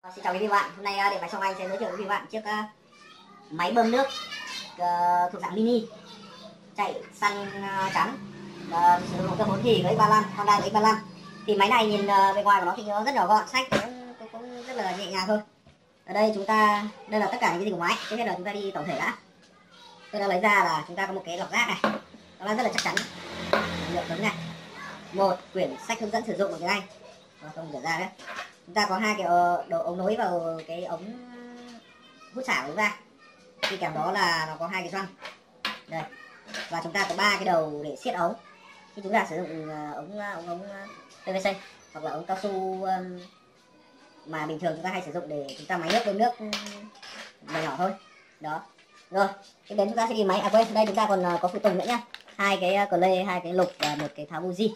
Xin chào quý vị bạn, hôm nay Điện Máy Song Anh sẽ giới thiệu với quý vị bạn chiếc máy bơm nước thuộc dạng mini chạy xăng trắng, sử dụng động cơ 4 thì với X35, Honda X35. Thì máy này nhìn bề ngoài của nó thì nó rất nhỏ gọn, xách cũng rất là nhẹ nhàng thôi. Ở đây đây là tất cả những cái gì của máy. Trước hết là chúng ta đi tổng thể đã. Tôi đã lấy ra là chúng ta có một cái lọc rác này, nó rất là chắc chắn, nhựa cứng này, một quyển sách hướng dẫn sử dụng của tiếng Anh, không dở ra đấy. Chúng ta có hai cái đầu ống nối vào cái ống hút xả của chúng ta. Đi kèm đó là nó có hai cái gioăng đây, và chúng ta có ba cái đầu để siết ống khi chúng ta sử dụng ống PVC hoặc là ống cao su mà bình thường chúng ta hay sử dụng để chúng ta máy nước bơm nước nhỏ nhỏ thôi. Đó. Rồi, tiếp đến chúng ta sẽ đi máy. À quên, đây chúng ta còn có phụ tùng nữa nhá. Hai cái cờ lê, hai cái lục và một cái tháo buji.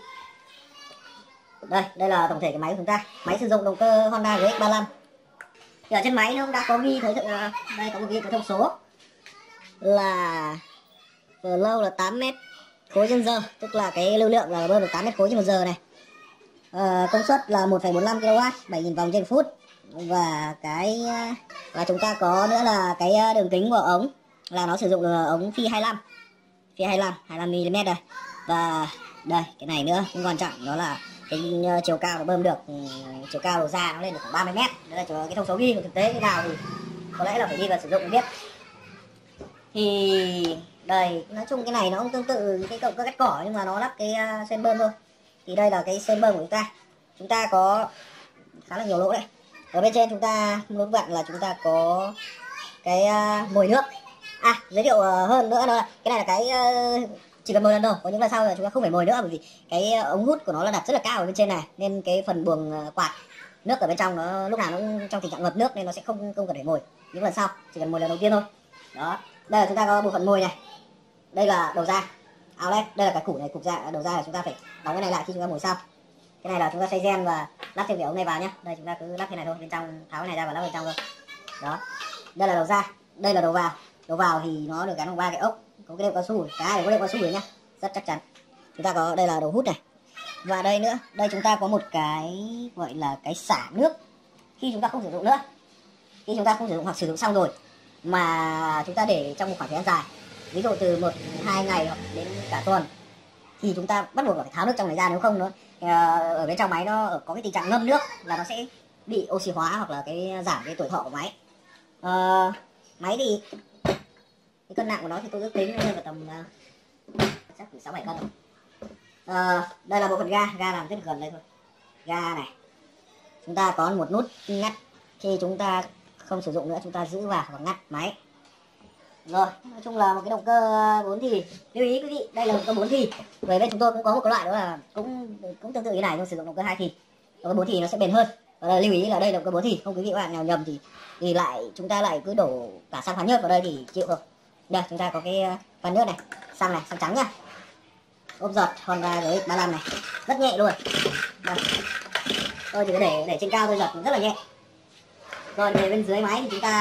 Đây là tổng thể cái máy của chúng ta. Máy sử dụng động cơ Honda GX35. Thì ở trên máy nó cũng đã có ghi thấy đây có một ghi cái thông số là flow là 8 mét khối trên giờ, tức là cái lưu lượng là bơm được 8 mét khối trên một giờ này. Công suất là 1,45 kW, 7.000 vòng trên phút. Và chúng ta có nữa là cái đường kính của ống là nó sử dụng ống phi 25 mm đây. Và đây cái này nữa cũng quan trọng, đó là cái chiều cao nó bơm được, chiều cao đầu ra nó lên được khoảng 30 mét. Đây là cái thông số ghi, của thực tế thế nào thì có lẽ là phải đi vào sử dụng mới biết. Thì đây, nói chung cái này nó cũng tương tự cái động cơ cắt cỏ nhưng mà nó lắp cái sen bơm thôi. Thì đây là cái sen bơm của chúng ta có khá là nhiều lỗ đấy. Ở bên trên chúng ta muốn vặn là chúng ta có cái mồi nước. Giới thiệu hơn nữa là cái này là cái chỉ cần một lần thôi, có những lần sau là chúng ta không phải mồi nữa, bởi vì cái ống hút của nó là đặt rất là cao ở bên trên này, nên cái phần buồng quạt nước ở bên trong nó lúc nào nó cũng trong tình trạng ngập nước, nên nó sẽ không cần phải mồi những lần sau, chỉ cần mồi lần đầu tiên thôi. Đó, đây là chúng ta có bộ phận mồi này, đây là đầu ra outlet, đây là cái củ này, cục ra đầu ra là chúng ta phải đóng cái này lại khi chúng ta mồi sau. Cái này là chúng ta xoay gen và lắp thêm cái ống này vào nhé. Đây chúng ta cứ lắp thế này thôi, bên trong tháo cái này ra và lắp bên trong thôi. Đó, đây là đầu ra, đây là đầu vào. Đầu vào thì nó được gắn bằng ba cái ốc, có cái đệm cao su, cái này có đệm cao su rồi nhá, rất chắc chắn. Chúng ta có đây là đầu hút này, và đây nữa, đây chúng ta có một cái gọi là cái xả nước khi chúng ta không sử dụng nữa, khi chúng ta không sử dụng hoặc sử dụng xong rồi mà chúng ta để trong một khoảng thời gian dài, ví dụ từ 1-2 ngày hoặc đến cả tuần, thì chúng ta bắt buộc phải tháo nước trong này ra, nếu không nó ở bên trong máy nó có cái tình trạng ngâm nước là nó sẽ bị oxy hóa hoặc là giảm cái tuổi thọ của máy. Máy thì cái cân nặng của nó thì tôi ước tính nó rơi vào tầm chắc 6-7 cân rồi. Đây là bộ phận ga làm rất gần đây thôi. Ga này, chúng ta có một nút ngắt khi chúng ta không sử dụng nữa, chúng ta giữ vào và ngắt máy. Rồi, nói chung là một cái động cơ 4 thì. Lưu ý quý vị, đây là động cơ 4 thì. Về bên chúng tôi cũng có một cái loại đó là cũng tương tự như này, nhưng sử dụng động cơ 2 thì. Động cơ 4 thì nó sẽ bền hơn. Và lưu ý là đây là động cơ 4 thì, không quý vị bạn nào nhầm thì chúng ta lại cứ đổ cả xăng phan nhớt vào đây thì chịu rồi. Đây, chúng ta có cái phan nhớt này, xăng trắng nhá. Ốp giọt Honda GX35 này, rất nhẹ luôn. Đây. Tôi chỉ để trên cao tôi giật rất là nhẹ. Rồi về bên dưới máy thì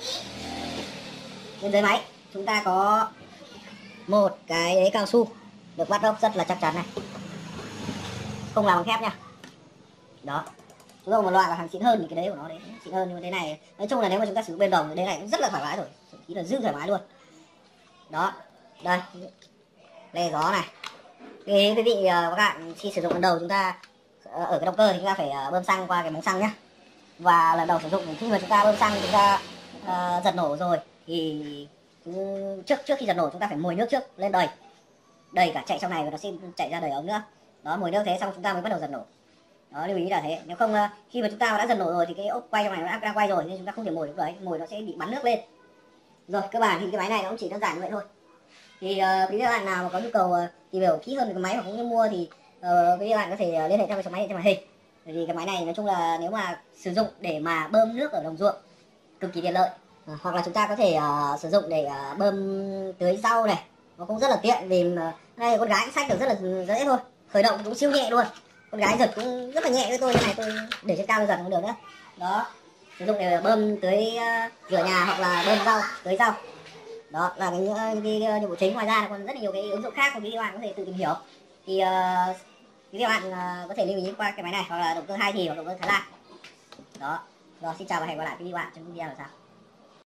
chúng ta có một cái đế cao su được bắt ốc rất là chắc chắn này, không làm bằng thép nha. Đó, chúng ta một loại là hàng xịn hơn thì cái đế của nó đấy xịn hơn, nhưng mà thế này nói chung là nếu mà chúng ta sử dụng bên đồng thì đế này cũng rất là thoải mái rồi, thậm chí là dư thoải mái luôn. Đó, đây le gió này. Quý vị các bạn khi sử dụng lần đầu chúng ta ở cái động cơ thì chúng ta phải bơm xăng qua cái móng xăng nhé. Và lần đầu sử dụng thì khi mà chúng ta bơm xăng chúng ta giật nổ rồi thì trước khi giật nổ chúng ta phải mồi nước trước lên đầy cả chạy trong này và nó sẽ chạy ra đầy ống nữa. Đó, mồi nước thế xong chúng ta mới bắt đầu giật nổ. Đó, lưu ý là thế. Nếu không khi mà chúng ta đã giật nổ rồi thì cái ốc quay trong này nó đang quay rồi nên chúng ta không thể mồi lúc đấy, mồi nó sẽ bị bắn nước lên. Rồi, cơ bản thì cái máy này nó cũng chỉ đơn giản như vậy thôi. Thì quý vị bạn nào mà có nhu cầu tìm hiểu kỹ hơn về cái máy hoặc cũng như mua thì quý vị bạn có thể liên hệ theo số máy trên màn hình. Bởi vì cái máy này nói chung là nếu mà sử dụng để mà bơm nước ở đồng ruộng cực kỳ tiện lợi. Hoặc là chúng ta có thể sử dụng để bơm tưới rau này, nó cũng rất là tiện vì đây con gái cũng xách được rất là dễ thôi, khởi động cũng siêu nhẹ luôn, con gái giật cũng rất là nhẹ với tôi, như này tôi để trên cao tôi giật không được nữa. Đó, sử dụng để bơm tưới rửa nhà hoặc là bơm rau, tưới rau. Đó là cái nhiệm vụ chính. Ngoài ra còn rất là nhiều cái ứng dụng khác mà quý vị bạn có thể tự tìm hiểu. Thì quý vị bạn có thể lưu ý qua cái máy này, hoặc là động cơ 2 thì hoặc động cơ Thái Lan. Đó, Rồi xin chào và hẹn gặp lại các bạn trong video lần sau.